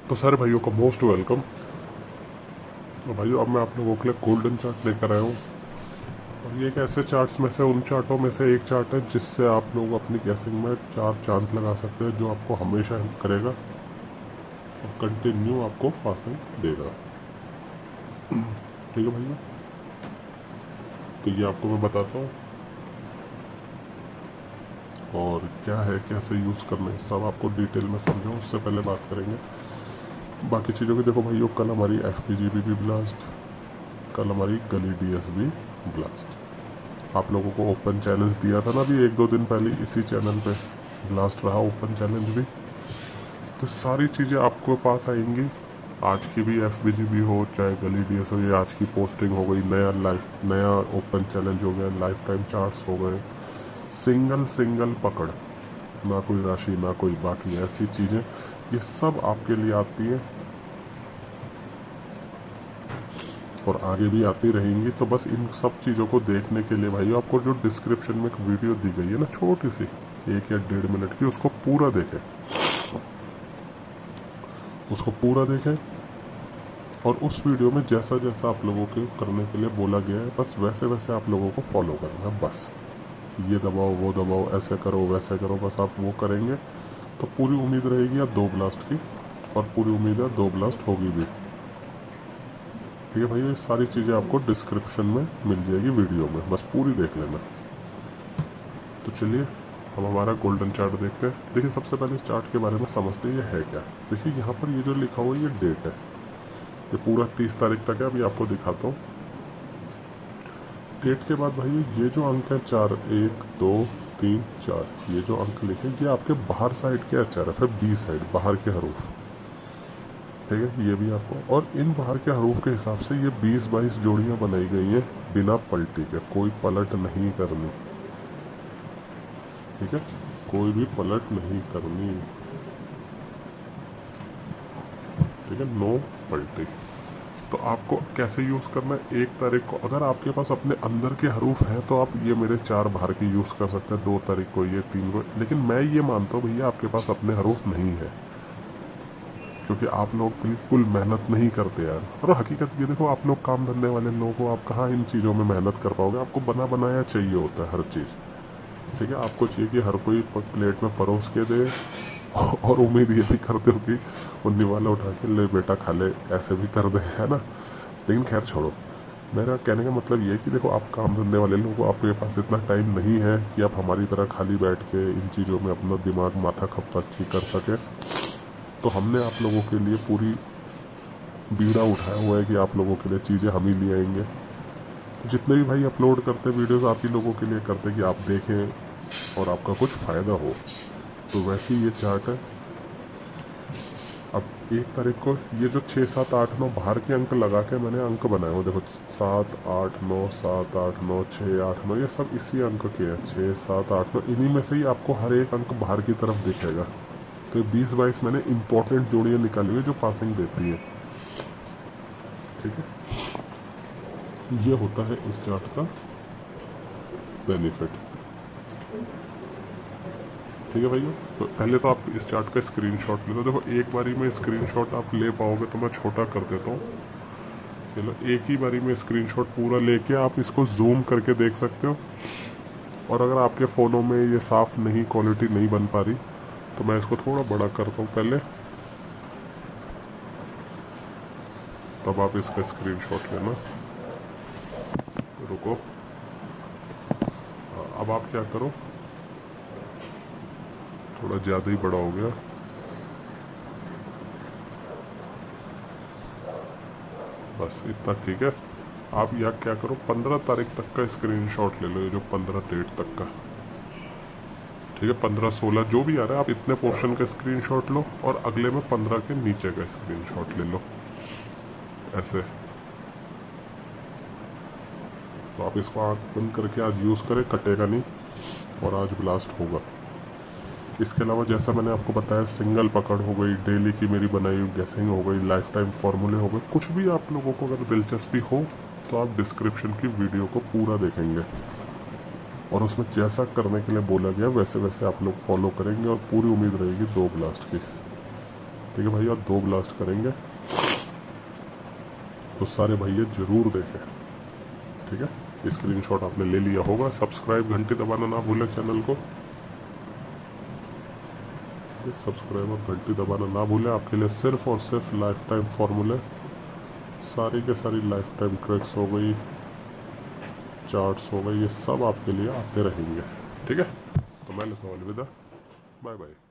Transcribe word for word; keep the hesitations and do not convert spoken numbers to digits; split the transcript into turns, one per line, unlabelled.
तो सारे भाइयों का मोस्ट वेलकम। तो भाइयों अब मैं आप लोगों के लिए गोल्डन चार्ट लेकर आया हूँ और ये एक ऐसे चार्ट्स में से उन चार्टों में से एक चार्ट है जिससे आप लोग अपनी गैसिंग में चार चांद लगा सकते हैं, जो आपको हमेशा हेल्प करेगा और कंटिन्यू आपको पासिंग देगा। ठीक है भैया, तो ये आपको मैं बताता हूँ और क्या है, कैसे यूज़ करना है, सब आपको डिटेल में समझाऊँ उससे पहले बात करेंगे बाकी चीज़ों की। देखो भाइयों, कल हमारी एफ पी जी बी भी ब्लास्ट, कल हमारी गली डी एस भी ब्लास्ट। आप लोगों को ओपन चैलेंज दिया था ना अभी एक दो दिन पहले, इसी चैनल पे ब्लास्ट रहा ओपन चैलेंज भी। तो सारी चीज़ें आपको पास आएंगी। आज की भी एफ बी जी बी हो चाहे गली डी एस हो, ये आज की पोस्टिंग हो गई, नया लाइफ नया ओपन चैलेंज हो गया, लाइफ टाइम चार्ट्स हो गए, सिंगल सिंगल पकड़, ना कोई राशि ना कोई बाकी, ऐसी चीज़ें ये सब आपके लिए आती हैं और आगे भी आती रहेंगी। तो बस इन सब चीज़ों को देखने के लिए भाई आपको जो डिस्क्रिप्शन में एक वीडियो दी गई है ना, छोटी सी एक या डेढ़ मिनट की, उसको पूरा देखें, उसको पूरा देखें और उस वीडियो में जैसा जैसा आप लोगों को करने के लिए बोला गया है बस वैसे वैसे आप लोगों को फॉलो करना है। बस ये दबाओ वो दबाओ, ऐसे करो वैसे करो, बस आप वो करेंगे तो पूरी उम्मीद रहेगी आप दो ब्लास्ट की, और पूरी उम्मीद है दो ब्लास्ट होगी भी। ठीक है भाई, ये सारी चीज़ें आपको डिस्क्रिप्शन में मिल जाएगी वीडियो में, बस पूरी देख लेना। तो चलिए हम हमारा गोल्डन चार्ट देखते हैं। देखिए सबसे पहले इस चार्ट के बारे में समझते हैं ये है क्या। देखिए यहाँ पर ये जो लिखा हुआ है ये डेट है, ये पूरा तीस तारीख तक है। अभी आपको दिखाता हूँ डेट के बाद भाई ये जो अंक है चार, एक दो तीन चार, ये जो अंक लिखे ये आपके बाहर साइड के अक्षर है, फिर बी साइड बाहर के हरूफ। ठीक है, ये भी आपको, और इन बाहर के हरूफ के हिसाब से ये बीस बाईस जोड़ियां बनाई गई हैं बिना पलटी के, कोई पलट नहीं करनी। ठीक है, कोई भी पलट नहीं करनी। ठीक है, नो पलटी। तो आपको कैसे यूज़ करना है, एक तारीख को अगर आपके पास अपने अंदर के हरूफ हैं तो आप ये मेरे चार बाहर के यूज़ कर सकते हैं, दो तारीख को ये, तीन को। लेकिन मैं ये मानता हूँ भैया आपके पास अपने हरूफ नहीं है, क्योंकि आप लोग बिल्कुल मेहनत नहीं करते यार। और हकीकत ये देखो, आप लोग काम धंधे वाले लोगों को आप कहाँ इन चीज़ों में मेहनत कर पाओगे, आपको बना बनाया चाहिए होता है हर चीज़। ठीक है, आपको चाहिए कि हर कोई प्लेट में परोस के दे और उम्मीद ये भी करते हो कि वो निवाला उठा के ले बेटा खा ले, ऐसे भी कर दे, है ना। लेकिन खैर छोड़ो, मेरा कहने का मतलब ये है कि देखो आप काम धंधे वाले लोगों, आपके पास इतना टाइम नहीं है कि आप हमारी तरह खाली बैठ के इन चीज़ों में अपना दिमाग माथा खपची कर सके। तो हमने आप लोगों के लिए पूरी बीड़ा उठाया हुआ है कि आप लोगों के लिए चीज़ें हम ही ले आएंगे। तो जितने भी भाई अपलोड करते वीडियोस आप ही लोगों के लिए करते कि आप देखें और आपका कुछ फ़ायदा हो। तो वैसे ही ये चार्ट है। अब एक तारीख को ये जो छः सात आठ नौ बाहर के अंक लगा के मैंने अंक बनाए हो, देखो सात आठ नौ, सात आठ नौ, छः आठ नौ, ये सब इसी अंक के हैं, छः सात आठ नौ, इन्हीं में से ही आपको हर एक अंक बाहर की तरफ दिखेगा। तो बीस बाईस मैंने इंपॉर्टेंट जोड़ियाँ निकाली हुई जो पासिंग देती है। ठीक है, ये होता है इस चार्ट का बेनिफिट। ठीक है भैया, तो पहले तो आप इस चार्ट का स्क्रीनशॉट ले लो। देखो एक बारी में स्क्रीनशॉट आप ले पाओगे तो मैं छोटा कर देता हूँ। चलो एक ही बारी में स्क्रीनशॉट पूरा लेके आप इसको जूम करके देख सकते हो। और अगर आपके फ़ोनों में ये साफ़ नहीं, क्वालिटी नहीं बन पा रही, तो मैं इसको थोड़ा बड़ा करता हूँ पहले, तब आप इसका स्क्रीनशॉट लेना। रुको, अब आप क्या करो, थोड़ा ज़्यादा ही बड़ा हो गया, बस इतना ठीक है। आप यहाँ क्या करो, पंद्रह तारीख तक का स्क्रीनशॉट ले लो, ये जो पंद्रह डेट तक का। ठीक है, पंद्रह सोलह जो भी आ रहा है आप इतने पोर्शन का स्क्रीनशॉट लो और अगले में पंद्रह के नीचे का स्क्रीनशॉट ले लो, ऐसे। तो आप इसको आँख बंद करके आज यूज़ करें, कटेगा नहीं और आज ब्लास्ट होगा। इसके अलावा जैसा मैंने आपको बताया, सिंगल पकड़ हो गई, डेली की मेरी बनाई हुई गैसिंग हो गई, लाइफ टाइम फार्मूले हो गए, कुछ भी आप लोगों को अगर दिलचस्पी हो तो आप डिस्क्रिप्शन की वीडियो को पूरा देखेंगे और उसमें जैसा करने के लिए बोला गया वैसे वैसे आप लोग फॉलो करेंगे और पूरी उम्मीद रहेगी दो ब्लास्ट की। ठीक है भैया, दो ब्लास्ट करेंगे तो सारे भैया जरूर देखें। ठीक है, स्क्रीनशॉट आपने ले लिया होगा। सब्सक्राइब घंटी दबाना ना भूलें चैनल को, सब्सक्राइब और घंटी दबाना ना भूलें। आपके लिए सिर्फ और सिर्फ लाइफ टाइम फॉर्मूले, सारी के सारी लाइफ टाइम ट्रिक्स हो गई, चार्ट्स हो गई, ये सब आपके लिए आते रहेंगे। ठीक है, तो मैं लेता हूँ अलविदा, बाय बाय।